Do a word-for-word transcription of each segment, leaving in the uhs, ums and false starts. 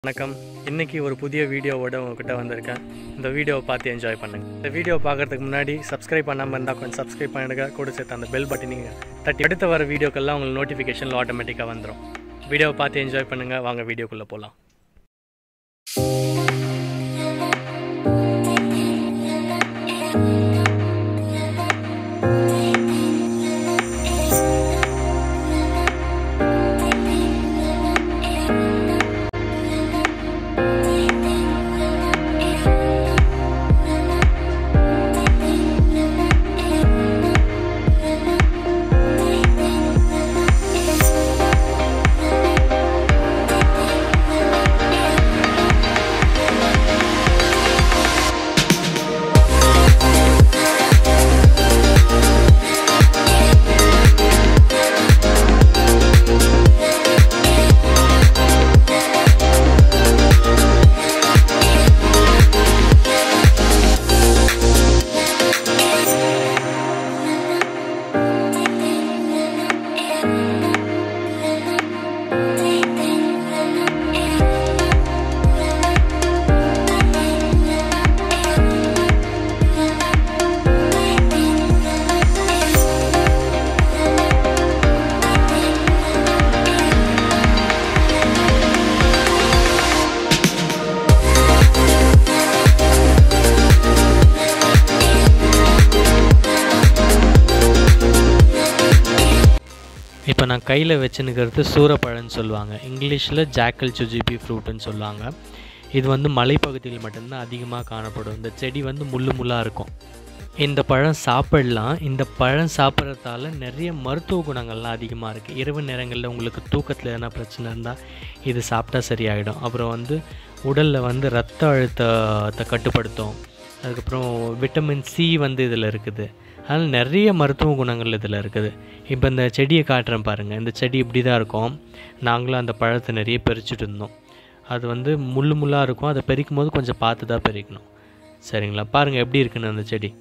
வணக்கம். இன்னைக்கு ஒரு புதிய வீடியோவோட உங்ககிட்ட வந்திருக்கேன். இந்த வீடியோவை பார்த்து என்ஜாய் பண்ணுங்க. இந்த வீடியோ பார்க்கறதுக்கு முன்னாடி சப்ஸ்கிரைப் பண்ணாமல் இருந்தால் கொஞ்சம் சப்ஸ்கிரைப் பண்ணுங்க. கூட சேர்த்து அந்த பெல் பட்டன் நீங்கள் தட்டி அடுத்து வர வீடியோக்கெல்லாம் உங்களுக்கு நோட்டிஃபிகேஷனில் ஆட்டோமேட்டிக்காக வந்துடும். வீடியோவை பார்த்து என்ஜாய் பண்ணுங்கள். வாங்க வீடியோக்குள்ளே போகலாம். இப்போ நான் கையில் வச்சுன்னுக்கிறது சூரப்பழம்னு சொல்லுவாங்க. இங்கிலீஷில் ஜாக்கல் ஜுஜிபி ஃப்ரூட்டுன்னு சொல்லுவாங்க. இது வந்து மலைப்பகுதியில் மட்டும்தான் அதிகமாக காணப்படும். இந்த செடி வந்து முள்ளு முள்ளாக இருக்கும். இந்த பழம் சாப்பிடலாம். இந்த பழம் சாப்பிட்றதால நிறைய மருத்துவ குணங்கள்லாம் அதிகமாக இருக்குது. இரவு நேரங்களில் உங்களுக்கு தூக்கத்தில் எதனா பிரச்சனை இருந்தால் இது சாப்பிட்டா சரியாயிடும். அப்புறம் வந்து உடலில் வந்து ரத்த அழுத்தத்தை கட்டுப்படுத்தும். அதுக்கப்புறம் விட்டமின் சி வந்து இதில் இருக்குது. அதனால் நிறைய மருத்துவ குணங்கள் இதில் இருக்குது. இப்போ இந்த செடியை காட்டுறேன் பாருங்கள். இந்த செடி இப்படி தான் இருக்கும். நாங்களும் அந்த பழத்தை நிறைய பறிச்சுட்டு இருந்தோம். அது வந்து முள்ளு முள்ளாக இருக்கும். அதை பறிக்கும் போது கொஞ்சம் பார்த்து தான் பறிக்கணும். சரிங்களா? பாருங்கள் எப்படி இருக்குன்னு அந்த செடி.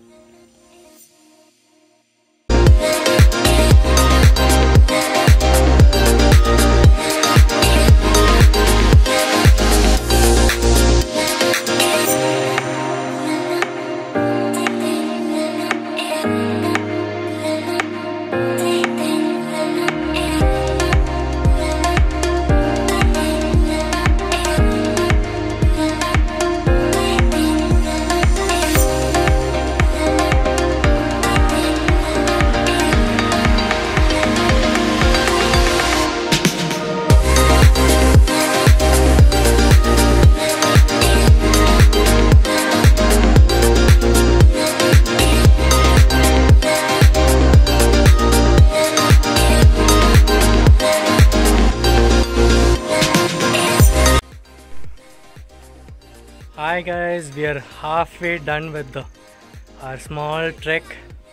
Hi guys, we are halfway done with the, our small trek.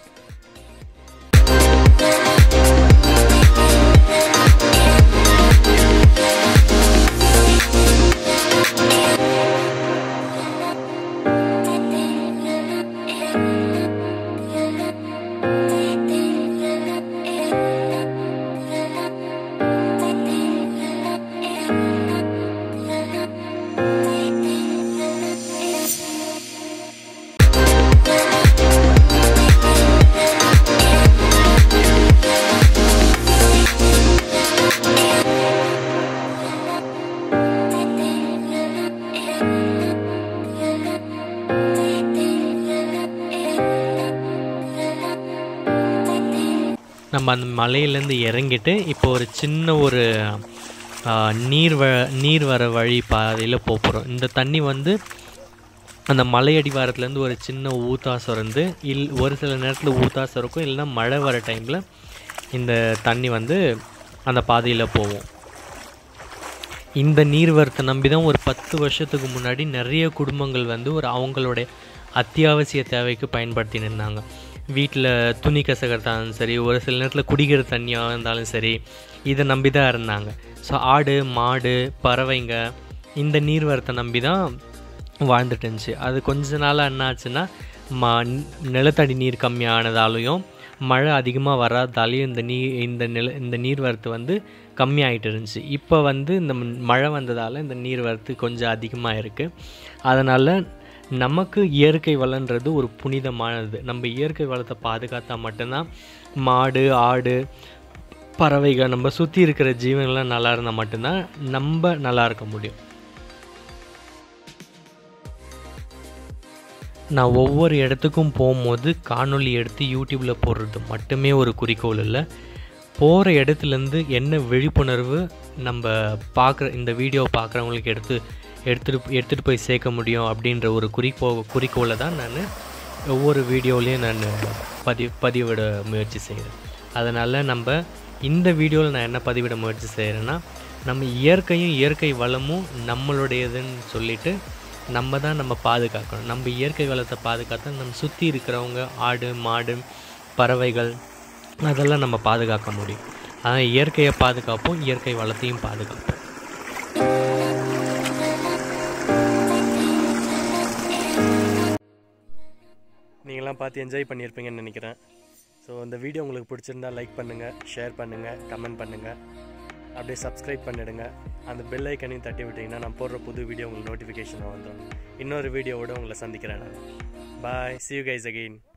நம்ம அந்த மலையிலேருந்து இறங்கிட்டு இப்போ ஒரு சின்ன ஒரு நீர் வ நீர் வர வழி பாதையில் போகிறோம். இந்த தண்ணி வந்து அந்த மலை அடிவாரத்துலேருந்து ஒரு சின்ன ஊத்தா சுரந்து இல் ஒரு சில நேரத்தில் ஊத்தா சுரக்கும். இல்லைன்னா மழை வர டைமில் இந்த தண்ணி வந்து அந்த பாதையில் போகும். இந்த நீர்வரத்தை நம்பி தான் ஒரு பத்து வருஷத்துக்கு முன்னாடி நிறைய குடும்பங்கள் வந்து ஒரு அவங்களுடைய அத்தியாவசிய தேவைக்கு பயன்படுத்தின்னு இருந்தாங்க. வீட்டில் துணி கசக்கிறதாலும் சரி, ஒரு சில நேரத்தில் குடிக்கிற தண்ணியாக இருந்தாலும் சரி, இதை நம்பி தான் இருந்தாங்க. ஸோ ஆடு, மாடு, பறவைங்க இந்த நீர்வரத்தை நம்பி தான் வாழ்ந்துட்டு இருந்துச்சு. அது கொஞ்ச நாளாக என்ன ஆச்சுன்னா ம நிலத்தடி நீர் கம்மியானதாலையும் மழை அதிகமாக வராதாலையும் இந்த நீ இந்த நில இந்த நீர்வரத்து வந்து கம்மியாகிட்டு இருந்துச்சு. இப்போ வந்து இந்த மழை வந்ததால் இந்த நீர் வரத்து கொஞ்சம் அதிகமாக இருக்குது. அதனால் நமக்கு இயற்கை வளன்றது ஒரு புனிதமானது. நம்ம இயற்கை வளத்தை பாதுகாத்தா மட்டும்தான் மாடு, ஆடு, பறவைகள், நம்ம சுற்றி இருக்கிற ஜீவன்கள்லாம் நல்லா இருந்தால் மட்டும்தான் நம்ம நல்லா இருக்க முடியும். நான் ஒவ்வொரு இடத்துக்கும் போகும்போது காணொளி எடுத்து யூடியூப்பில் போடுறது மட்டுமே ஒரு குறிக்கோள் இல்லை. போகிற இடத்துலேருந்து என்ன விழிப்புணர்வு நம்ம பார்க்குற இந்த வீடியோவை பார்க்குறவங்களுக்கு எடுத்து எடுத்துகிட்டு எடுத்துகிட்டு போய் சேர்க்க முடியும் அப்படின்ற ஒரு குறிக்கோ குறிக்கோளை தான் நான் ஒவ்வொரு வீடியோலையும் நான் பதிவு பதிவிட முயற்சி செய்கிறேன். அதனால் நம்ம இந்த வீடியோவில் நான் என்ன பதிவிட முயற்சி செய்கிறேன்னா, நம்ம இயற்கையும் இயற்கை வளமும் நம்மளுடையதுன்னு சொல்லிவிட்டு நம்ம தான் நம்ம பாதுகாக்கணும். நம்ம இயற்கை வளத்தை பாதுகாத்தா நம்ம சுற்றி இருக்கிறவங்க, ஆடு, மாடு, பறவைகள் அதெல்லாம் நம்ம பாதுகாக்க முடியும். ஆனால் இயற்கையை பாதுகாப்போம், இயற்கை வளத்தையும் பாதுகாப்போம். நீங்களாம் பார்த்து என்ஜாய் பண்ணியிருப்பீங்கன்னு நினைக்கிறேன். ஸோ இந்த வீடியோ உங்களுக்கு பிடிச்சிருந்தா லைக் பண்ணுங்கள், ஷேர் பண்ணுங்கள், கமெண்ட் பண்ணுங்கள், அப்படியே சப்ஸ்கிரைப் பண்ணிவிடுங்க. அந்த பெல் ஐக்கனையும் தட்டி விட்டிங்கன்னா நான் போடுற புது வீடியோ உங்களுக்கு நோட்டிஃபிகேஷனாக வந்துடும். இன்னொரு வீடியோவோட உங்களை சந்திக்கிறேன் நான். பாய், see you guys again.